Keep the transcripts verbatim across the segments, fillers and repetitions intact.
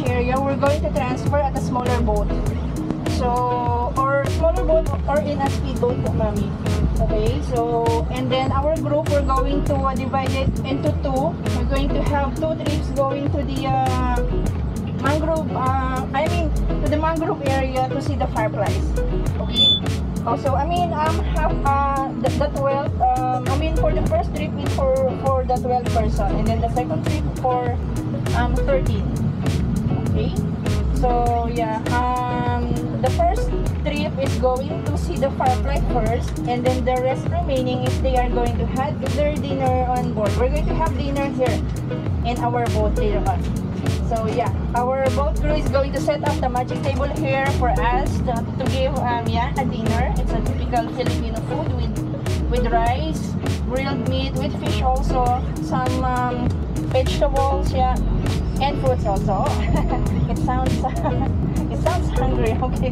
area, we're going to transfer at a smaller boat. So, or smaller boat or in a speedboat po, mami. Okay, so, and then our group, we're going to uh, divide it into two. We're going to have two trips going to the uh, mangrove, uh, I mean, to the mangrove area to see the fireflies. Okay. Also, I mean, um, have uh, the, the twelve, um, I mean, for the first trip is for, for the twelve person, and then the second trip for um, thirteen. Okay. So, yeah, um, the first trip is going to see the firefly first, and then the rest remaining, if they are going to have their dinner on board. We're going to have dinner here in our boat later on. So yeah, our boat crew is going to set up the magic table here for us to, to give um yeah a dinner. It's a typical Filipino food with with rice, grilled meat, with fish also, some um, vegetables, yeah, and fruits also. It sounds it sounds hungry. Okay.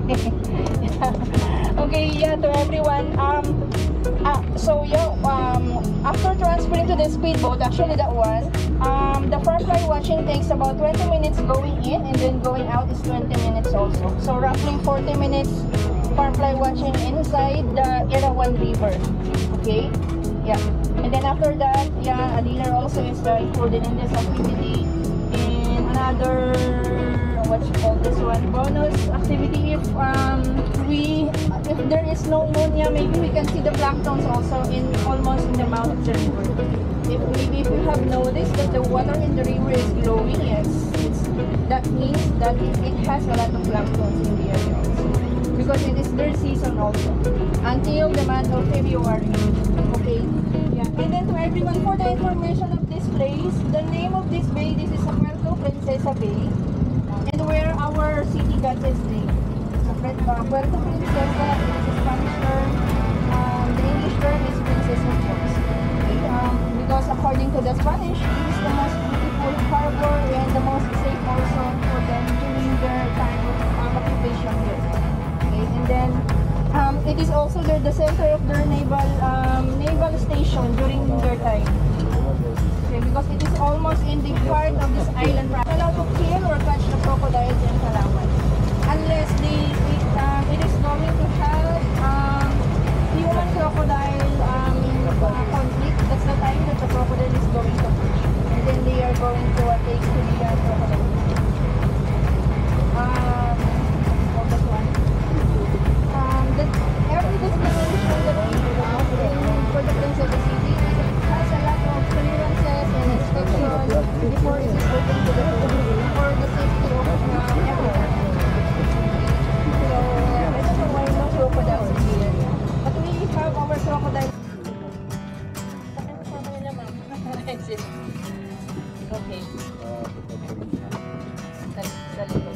Okay, yeah, to everyone. Um, uh, so yeah, um, after transferring to the speedboat, actually that one, um, the firefly watching takes about twenty minutes going in, and then going out is twenty minutes also. So roughly forty minutes firefly watching inside the Erawan River. Okay, yeah, and then after that, yeah, a dinner also is uh, included in this activity. And another, what you call this one, bonus activity, if um we if there is no moon, yeah, maybe we can see the planktons also in almost in the mouth of the river. If maybe if you have noticed that the water in the river is glowing, yes, it's, that means that it, it has a lot of planktons in the area also, because it is their season also until the month of February. Okay, yeah. And then to everyone, for the information of this place, the name of this bay, this is a Puerto Princesa Bay, and where our city got its name. Uh, Puerto Princesa is a Spanish term. Um, the English term is Princess of Course. Okay? Um, because according to the Spanish, it is the most beautiful harbor and the most safe also for them during their time of um, occupation here. Okay? And then um, it is also the, the center of their naval um, naval station during their time. Okay? Because it is almost in the heart of this island. Allowed to kill or catch the crocodiles in Palawan, unless they, it, um, it is going to have um, human crocodile um, uh, conflict. That's the time that the crocodile is going to push, and then they are going to uh, take to the uh, crocodile. Um, what this one? Um, the, every destination that we have in Puerto Princesa City has a lot of clearances and inspections before it is open to the public for the safety of uh, everyone. So, I don't know why no crocodiles in the area. But we have our crocodile. Okay. Sa likod.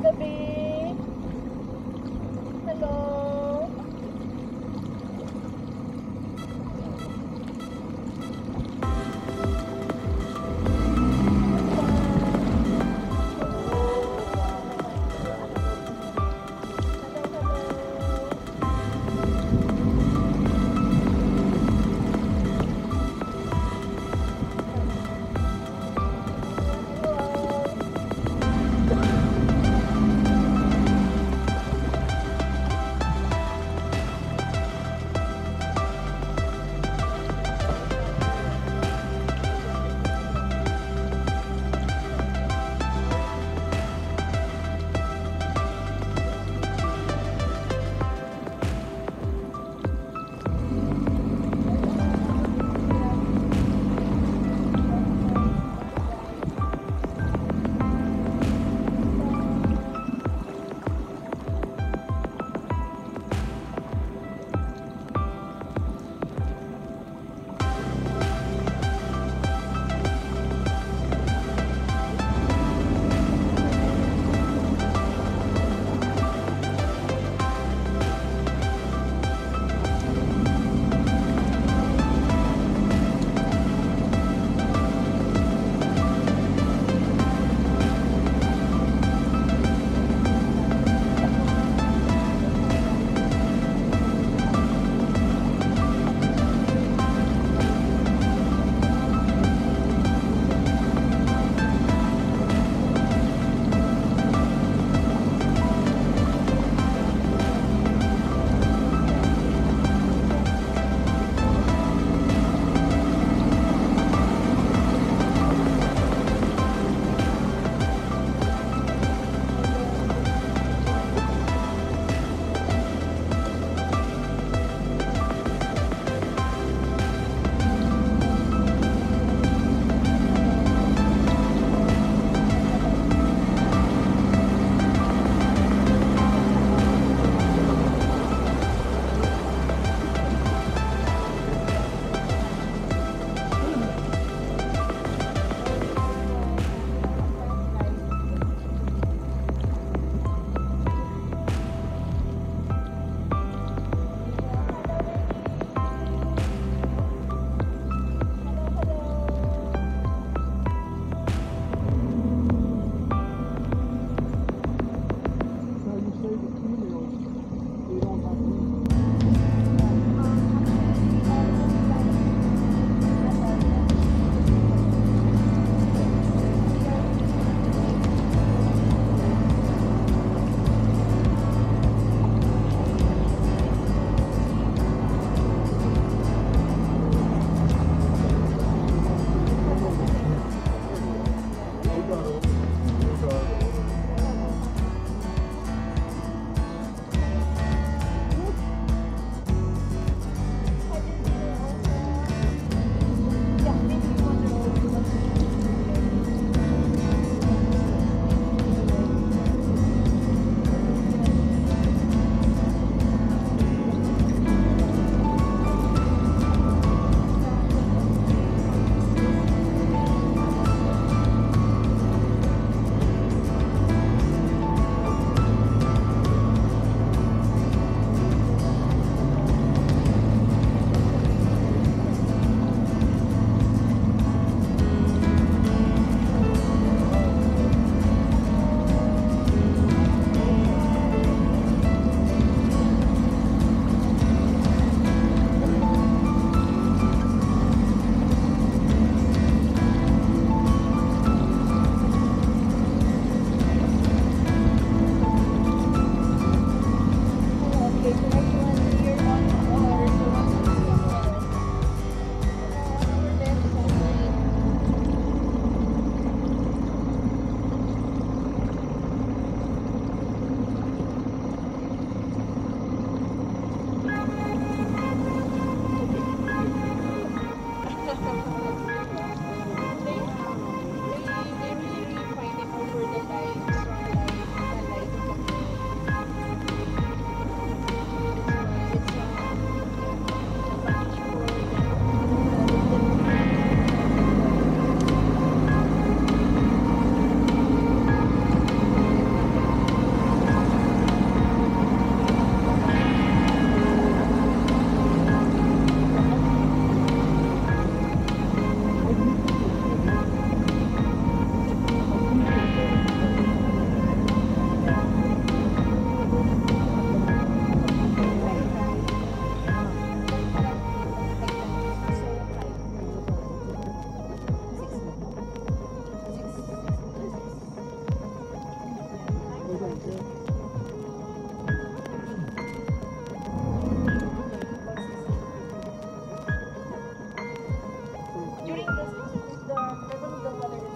gabi. Hello. During the, the level of the water is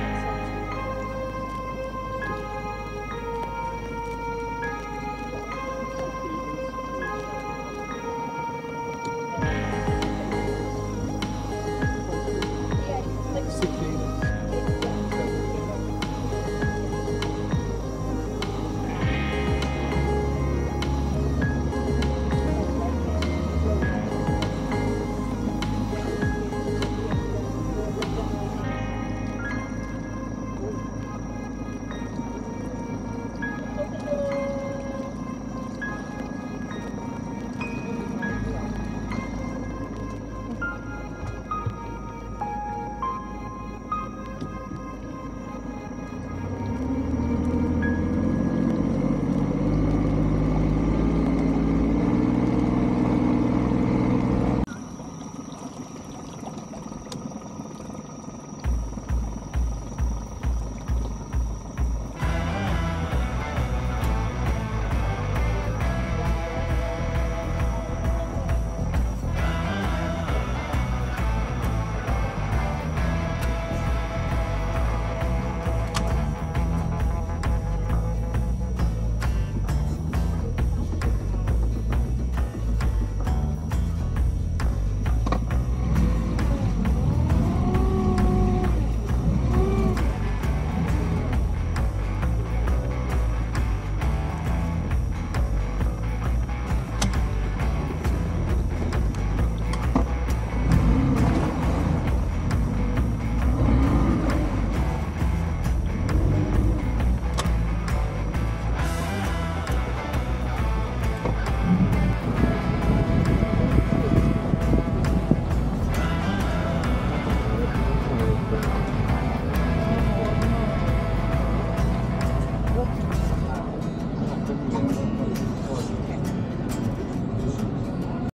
yeah, it's like